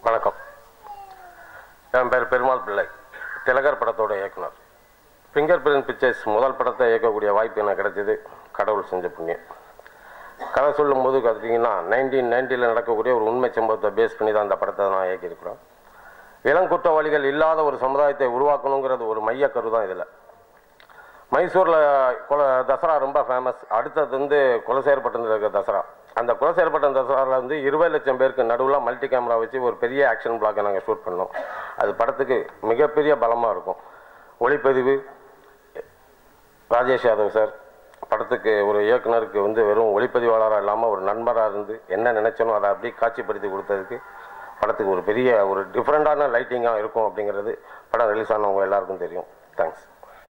வணக்கம். என் பேர் பெருமாள் பிள்ளை, திலகர் படத்தோட இயக்குனர். ஃபிங்கர் பிரிண்ட் பிக்சர்ஸ் முதல் படத்தை இயக்கக்கூடிய வாய்ப்பு எனக்கு கிடைச்சது கடவுள் செஞ்ச புண்ணியம். கதை சொல்லும்போது பார்த்தீங்கன்னா 1990 நடக்கக்கூடிய ஒரு உண்மை சம்பவத்தை பேஸ் பண்ணி தான் அந்த படத்தை நான் இயக்கியிருக்கிறோம். இளங்குற்றவாளிகள் இல்லாத ஒரு சமுதாயத்தை உருவாக்கணுங்கிறது ஒரு மையக்கரு தான். இதில் மைசூரில் தசரா ரொம்ப ஃபேமஸ். அடுத்தது குலசேகரப்பட்டினத்தில் இருக்க தசரா. அந்த குலசேகரப்பட்டினம் தசராவில் 20 லட்சம் பேருக்கு நடுவில் மல்டி கேமரா வச்சு ஒரு பெரிய ஆக்ஷன் பிளாக்கை நாங்கள் ஷூட் பண்ணோம். அது படத்துக்கு மிகப்பெரிய பலமாக இருக்கும். ஒளிப்பதிவு ராஜேஷ் யாதவ் சார். படத்துக்கு ஒரு இயக்குனருக்கு வெறும் ஒளிப்பதிவாளராக இல்லாமல் ஒரு நண்பராக இருந்து என்ன நினைச்சனோ அதை அப்படியே காட்சிப்படுத்தி கொடுத்ததுக்கு படத்துக்கு ஒரு பெரிய ஒரு டிஃப்ரெண்ட்டான லைட்டிங்காக இருக்கும் அப்படிங்கிறது படம் ரிலீஸ் ஆனவங்க எல்லாருக்கும் தெரியும். தேங்க்ஸ்.